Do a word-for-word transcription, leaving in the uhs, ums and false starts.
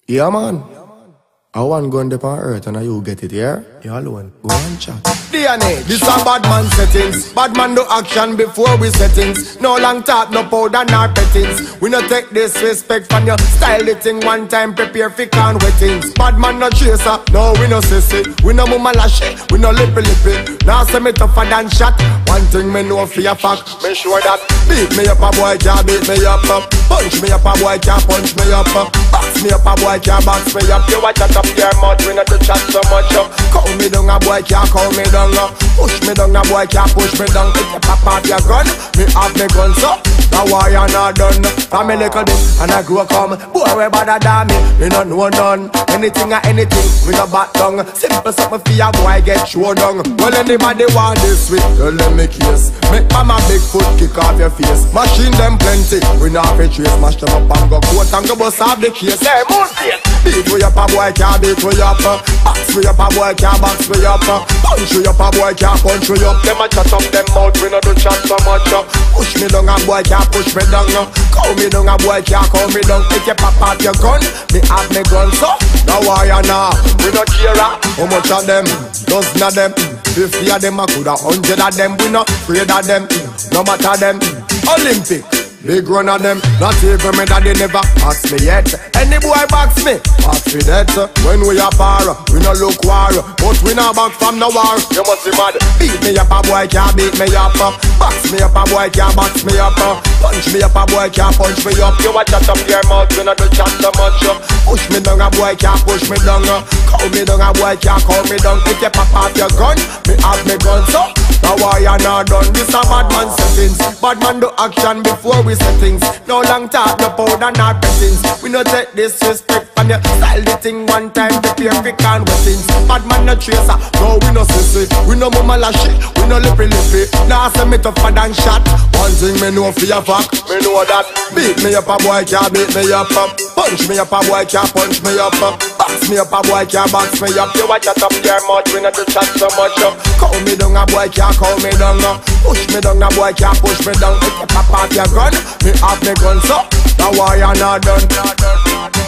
Yeah, man. I want gun up on earth and you get it, yeah? You alone. Go and chat. D N A, this a Badman Settingz. Badman do action before we settings. No long talk, no powder, nor pettings. We no take disrespect from your style the thing one time, prepare for can wettings. Badman no chaser, no we no sissy. We no mama lashy, we no lippy lippy. Now say me tougher than shot. One thing me know for your fact, make sure that beat me up a boy can't beat me up. Punch me up a boy can't punch me up. Box me up a boy can't box me up. You watch that up your mouth, we not to chat so much up. Call me down a boy can't call me down. Push me down a boy can't push me down. If you pop out your gun, me have me gun so. Now why you not done? From me little bit and I grow come. Boy we better than me, me no know none. Anything or anything, we no back down. Simple something for your boy get show down. Well anybody want this with, tell them me case. Make mama big foot kick off your face. Machine them plenty, we not have a trace. Mash them up and go coat and go bust off the case. Hey, moon face. Beat we up a boy can't beat we up. Box we up a boy can't box we up. Punch we up a boy can't punch we up. Them a chat up them mouth, we no do chat so much up. Push me down a boy can't push me down. Call me down a boy can't call me down. If you pop out your gun, me have me gun so. Now why you now? We no care how much of them, dozen of them. Fifty of them, I could have hundred of them. We not afraid of them, no matter them. Olympic, big run of them. Not even me that they never ask me yet. Any boy box me, ask me that. When we are far, we no look war, but we not back from the war. You must be mad. Beat me up, a boy can't beat me up. Box me up, a boy can't box me up. Punch me up, a boy can't punch me up. You watch chat up your mouth, we not do chat so much. Push me down, a boy can't push me down. Call me down, a boy can't call me down. If you pop out your gun, me have me gun so. Now why you not done? This a Badman Settingz. Badman do action before we settings. No long talk, no powder, nor pettings. We no take disrespect from your style the thing one time, prepare for can wettings. Badman no chaser, no we no sissy. We no mama lashy, we no lippy lippy. Now say me tougher than shot. One thing me know for your fact, me know that. Beat me up a boy can't beat me up. Punch me up a boy can't punch me up. Box me up a boy can't box me up. You watch chat up your mouth, we not to chat so much up. Call me down a boy can't call me down. Push me down a boy can't push me down. If you pop out your gun, me have me gun so. Now why you not done?